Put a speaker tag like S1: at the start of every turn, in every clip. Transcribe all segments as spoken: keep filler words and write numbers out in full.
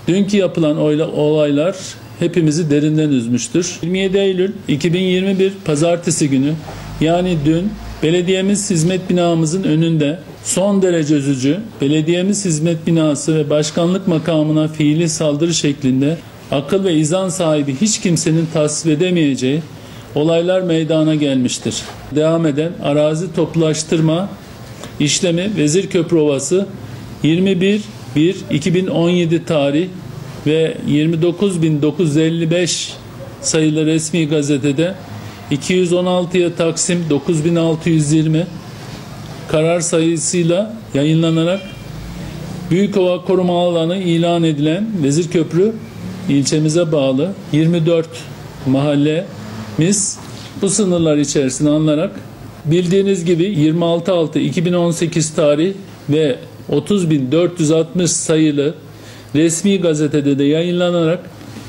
S1: Dünkü yapılan olaylar hepimizi derinden üzmüştür. yirmi yedi Eylül iki bin yirmi bir Pazartesi günü, yani dün, belediyemiz hizmet binamızın önünde son derece üzücü, belediyemiz hizmet binası ve başkanlık makamına fiili saldırı şeklinde akıl ve izan sahibi hiç kimsenin tasvip edemeyeceği olaylar meydana gelmiştir. Devam eden arazi toplulaştırma işlemi Vezirköprü Ovası yirmi bir bir iki bin on yedi tarih ve yirmi dokuz bin dokuz yüz elli beş sayılı resmi gazetede iki yüz on altıya Taksim dokuz bin altı yüz yirmi karar sayısıyla yayınlanarak Büyükova Koruma Alanı ilan edilen Vezirköprü ilçemize bağlı yirmi dört mahallemiz bu sınırlar içerisine alınarak, bildiğiniz gibi yirmi altı altı iki bin on sekiz tarih ve otuz bin dört yüz altmış sayılı resmi gazetede de yayınlanarak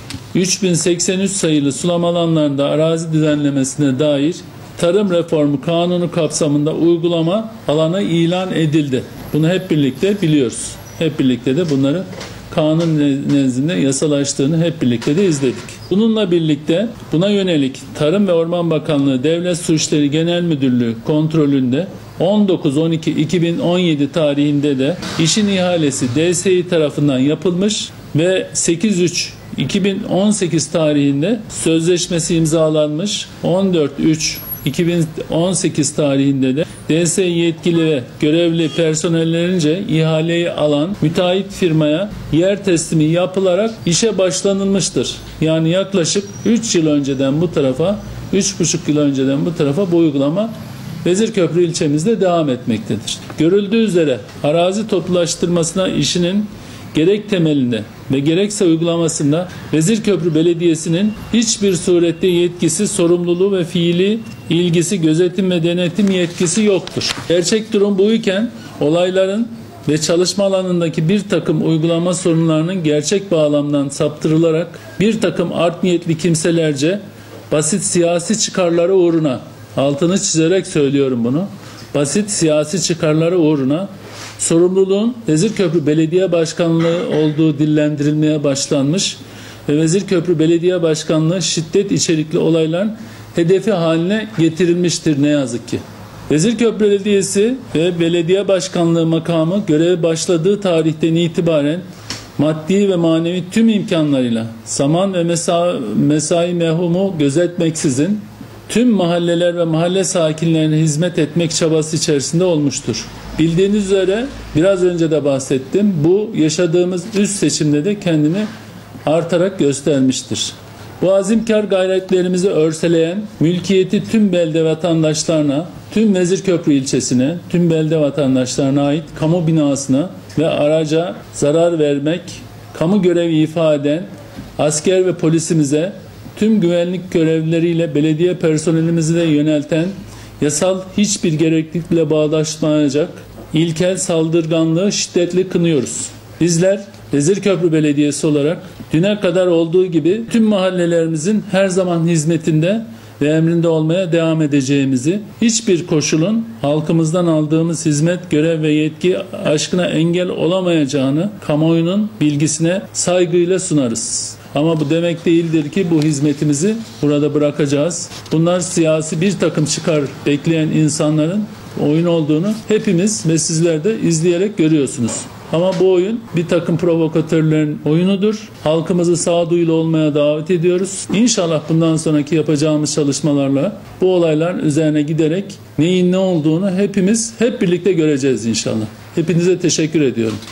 S1: üç bin seksen üç sayılı sulama alanlarında arazi düzenlemesine dair Tarım Reformu Kanunu kapsamında uygulama alanı ilan edildi. Bunu hep birlikte biliyoruz. Hep birlikte de bunları kanun nezdinde yasalaştığını hep birlikte de izledik. Bununla birlikte buna yönelik Tarım ve Orman Bakanlığı Devlet Su İşleri Genel Müdürlüğü kontrolünde on dokuz on iki iki bin on yedi tarihinde de işin ihalesi D S İ tarafından yapılmış ve sekiz üç iki bin on sekiz tarihinde sözleşmesi imzalanmış. on dört üç iki bin on sekiz tarihinde de D S İ yetkili ve görevli personellerince ihaleyi alan müteahhit firmaya yer teslimi yapılarak işe başlanılmıştır. Yani yaklaşık üç yıl önceden bu tarafa, üç buçuk yıl önceden bu tarafa bu uygulama Vezirköprü ilçemizde devam etmektedir. Görüldüğü üzere arazi toplulaştırmasına işinin gerek temelinde ve gerekse uygulamasında Vezirköprü Belediyesi'nin hiçbir surette yetkisi, sorumluluğu ve fiili ilgisi, gözetim ve denetim yetkisi yoktur. Gerçek durum buyken olayların ve çalışma alanındaki bir takım uygulama sorunlarının gerçek bağlamdan saptırılarak bir takım art niyetli kimselerce basit siyasi çıkarları uğruna, altını çizerek söylüyorum bunu, basit siyasi çıkarları uğruna sorumluluğun Vezirköprü Belediye Başkanlığı olduğu dillendirilmeye başlanmış ve Vezirköprü Belediye Başkanlığı şiddet içerikli olayların hedefi haline getirilmiştir ne yazık ki. Vezirköprü Belediyesi ve Belediye Başkanlığı makamı göreve başladığı tarihten itibaren maddi ve manevi tüm imkanlarıyla zaman ve mesai, mesai mevhumu gözetmeksizin tüm mahalleler ve mahalle sakinlerine hizmet etmek çabası içerisinde olmuştur. Bildiğiniz üzere biraz önce de bahsettim. Bu yaşadığımız üst seçimde de kendini artarak göstermiştir. Bu azimkar gayretlerimizi örseleyen mülkiyeti tüm belde vatandaşlarına, tüm Vezirköprü ilçesine, tüm belde vatandaşlarına ait kamu binasına ve araca zarar vermek, kamu görevi ifade eden asker ve polisimize, tüm güvenlik görevlileriyle belediye personelimizi de yönelten yasal hiçbir gereklilikle bağdaşmayacak ilkel saldırganlığı şiddetli kınıyoruz. Bizler Vezirköprü Belediyesi olarak düne kadar olduğu gibi tüm mahallelerimizin her zaman hizmetinde ve emrinde olmaya devam edeceğimizi, hiçbir koşulun halkımızdan aldığımız hizmet, görev ve yetki aşkına engel olamayacağını kamuoyunun bilgisine saygıyla sunarız. Ama bu demek değildir ki bu hizmetimizi burada bırakacağız. Bunlar siyasi bir takım çıkar bekleyen insanların oyun olduğunu hepimiz ve sizler de izleyerek görüyorsunuz. Ama bu oyun bir takım provokatörlerin oyunudur. Halkımızı sağduyulu olmaya davet ediyoruz. İnşallah bundan sonraki yapacağımız çalışmalarla bu olayların üzerine giderek neyin ne olduğunu hepimiz hep birlikte göreceğiz inşallah. Hepinize teşekkür ediyorum.